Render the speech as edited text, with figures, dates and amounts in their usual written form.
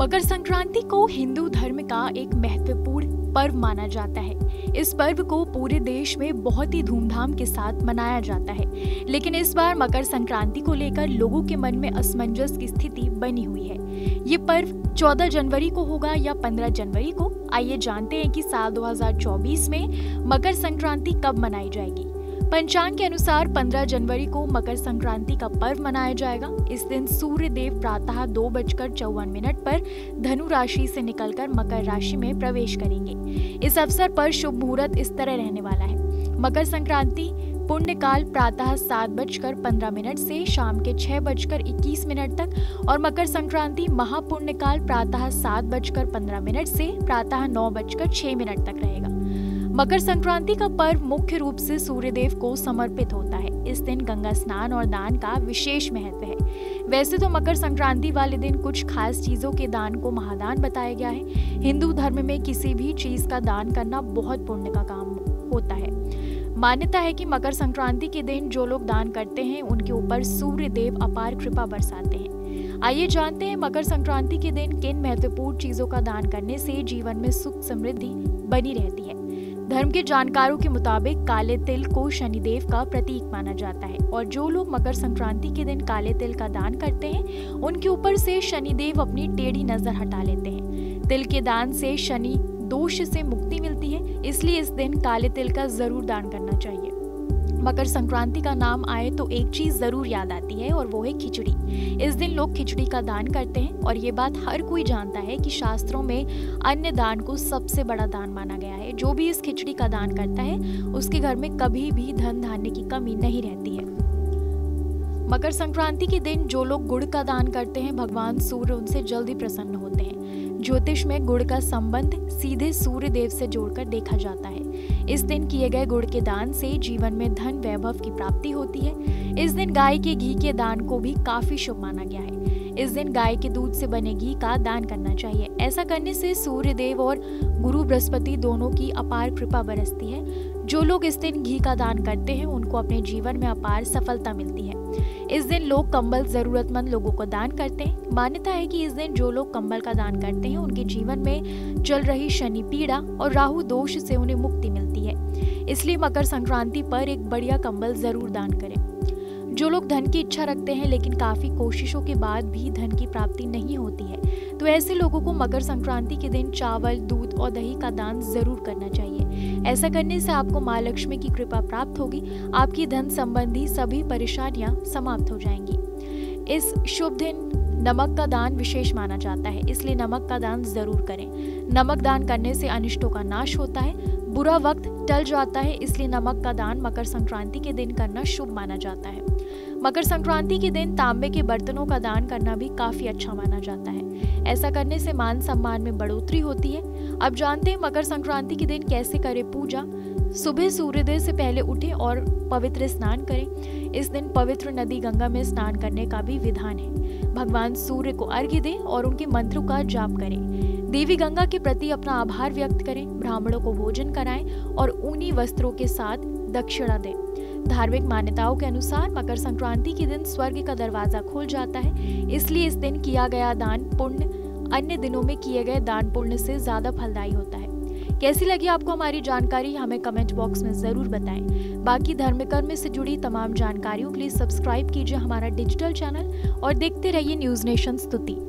मकर संक्रांति को हिंदू धर्म का एक महत्वपूर्ण पर्व माना जाता है। इस पर्व को पूरे देश में बहुत ही धूमधाम के साथ मनाया जाता है, लेकिन इस बार मकर संक्रांति को लेकर लोगों के मन में असमंजस की स्थिति बनी हुई है। ये पर्व 14 जनवरी को होगा या 15 जनवरी को? आइए जानते हैं कि साल 2024 में मकर संक्रांति कब मनाई जाएगी। पंचांग के अनुसार 15 जनवरी को मकर संक्रांति का पर्व मनाया जाएगा। इस दिन सूर्य देव प्रातः 2:54 पर धनु राशि से निकलकर मकर राशि में प्रवेश करेंगे। इस अवसर पर शुभ मुहूर्त इस तरह रहने वाला है। मकर संक्रांति पुण्यकाल प्रातः 7:15 से शाम के 6:21 तक और मकर संक्रांति महापुण्यकाल प्रातः 7:15 से प्रातः 9:06 तक रहेगा। मकर संक्रांति का पर्व मुख्य रूप से सूर्यदेव को समर्पित होता है। इस दिन गंगा स्नान और दान का विशेष महत्व है। वैसे तो मकर संक्रांति वाले दिन कुछ खास चीजों के दान को महादान बताया गया है। हिंदू धर्म में किसी भी चीज का दान करना बहुत पुण्य का काम होता है। मान्यता है कि मकर संक्रांति के दिन जो लोग दान करते हैं उनके ऊपर सूर्य देव अपार कृपा बरसाते हैं। आइए जानते हैं मकर संक्रांति के दिन किन महत्वपूर्ण चीजों का दान करने से जीवन में सुख समृद्धि बनी रहती है। धर्म के जानकारों के मुताबिक काले तिल को शनिदेव का प्रतीक माना जाता है और जो लोग मकर संक्रांति के दिन काले तिल का दान करते हैं उनके ऊपर से शनिदेव अपनी टेढ़ी नजर हटा लेते हैं। तिल के दान से शनि दोष से मुक्ति मिलती है, इसलिए इस दिन काले तिल का जरूर दान करना चाहिए। मकर संक्रांति का नाम आए तो एक चीज जरूर याद आती है और वो है खिचड़ी। इस दिन लोग खिचड़ी का दान करते हैं और ये बात हर कोई जानता है कि शास्त्रों में अन्य दान को सबसे बड़ा दान माना गया है। जो भी इस खिचड़ी का दान करता है उसके घर में कभी भी धन धान्य की कमी नहीं रहती है। मकर संक्रांति के दिन जो लोग गुड़ का दान करते हैं भगवान सूर्य उनसे जल्दी प्रसन्न होते हैं। ज्योतिष में गुड़ का संबंध सीधे सूर्य देव से जोड़कर देखा जाता है। इस दिन किए गए गुड़ के दान से जीवन में धन वैभव की प्राप्ति होती है। इस दिन गाय के घी के दान को भी काफी शुभ माना गया है। इस दिन गाय के दूध से बने घी का दान करना चाहिए। ऐसा करने से सूर्य देव और गुरु बृहस्पति दोनों की अपार कृपा बरसती है। जो लोग इस दिन घी का दान करते हैं उनको अपने जीवन में अपार सफलता मिलती है। इस दिन लोग कंबल जरूरतमंद लोगों को दान करते हैं। मान्यता है कि इस दिन जो लोग कंबल का दान करते हैं उनके जीवन में चल रही शनि पीड़ा और राहु दोष से उन्हें मुक्ति मिलती है। इसलिए मकर संक्रांति पर एक बढ़िया कंबल जरूर दान करें। जो लोग धन की इच्छा रखते हैं लेकिन काफी कोशिशों के बाद भी धन की प्राप्ति नहीं होती है तो ऐसे लोगों को मकर संक्रांति के दिन चावल, दूध और दही का दान जरूर करना चाहिए। ऐसा करने से आपको माँ लक्ष्मी की कृपा प्राप्त होगी। आपकी धन संबंधी सभी परेशानियां समाप्त हो जाएंगी। इस शुभ दिन नमक का दान विशेष माना जाता है, इसलिए नमक का दान जरूर करें। नमक दान करने से अनिष्टों का नाश होता है, बुरा वक्त टल जाता है, इसलिए नमक का दान मकर संक्रांति के दिन करना शुभ माना जाता है। मकर संक्रांति के दिन तांबे के बर्तनों का दान करना भी काफी अच्छा माना जाता है। ऐसा करने से मान सम्मान में बढ़ोतरी होती है। अब जानते हैं मकर संक्रांति के दिन कैसे करें पूजा। सुबह सूर्योदय से पहले उठें और पवित्र स्नान करें। इस दिन पवित्र नदी गंगा में स्नान करने का भी विधान है। भगवान सूर्य को अर्घ्य दें और उनके मंत्रों का जाप करें। देवी गंगा के प्रति अपना आभार व्यक्त करें। ब्राह्मणों को भोजन कराएं और ऊनी वस्त्रों के साथ दक्षिणा दें। धार्मिक मान्यताओं के अनुसार मकर संक्रांति के दिन स्वर्ग का दरवाजा खुल जाता है, इसलिए इस दिन किया गया दान पुण्य अन्य दिनों में किए गए दान पुण्य से ज्यादा फलदायी होता है। कैसी लगी आपको हमारी जानकारी हमें कमेंट बॉक्स में जरूर बताएं। बाकी धर्म कर्म से जुड़ी तमाम जानकारियों के लिए सब्सक्राइब कीजिए हमारा डिजिटल चैनल और देखते रहिए न्यूज़ नेशन स्तुति।